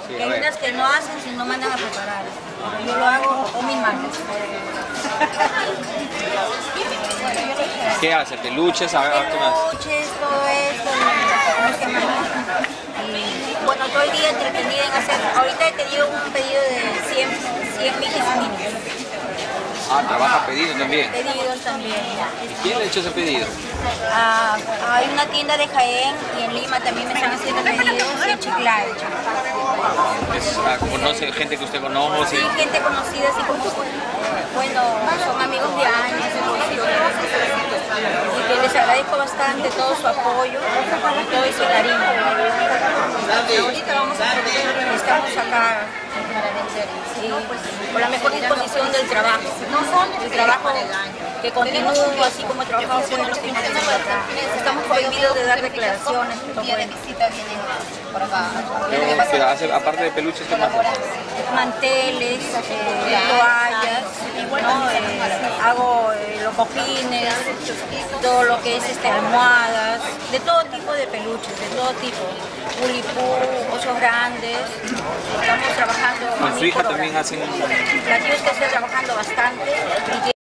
Sí, Y hay unas que no hacen si no mandan a preparar. Yo lo hago con mis manos. ¿Qué hace? ¿Peluches? A ver, ¿qué más? Peluches, todo esto, ¿cómo se llama? Y bueno, todo el día entretenida en hacer. Ahorita he tenido un pedido de 100 miles mínimos. Ah, trabaja pedido también. Pedidos también. ¿Y quién le ha hecho ese pedido? Hay una tienda de Jaén y en Lima también me están haciendo pedidos y en Chiclayo. ¿Conoce gente que usted conoce? Sí, gente conocida, así como, bueno, son amigos de años, y que les agradezco bastante todo su apoyo y todo ese cariño. Ahorita estamos acá para vender, sí, con la mejor disposición del trabajo. El trabajo que continúa así como he trabajado por los últimos años. Estamos prohibidos de dar declaraciones. Aparte de peluches, ¿qué más hace? Manteles, toallas, ¿no? Hago los cojines, todo lo que es almohadas, de todo tipo de peluches, de todo tipo. Ulipú, osos grandes, estamos trabajando. ¿Con su hija también hacen? La tía está trabajando bastante.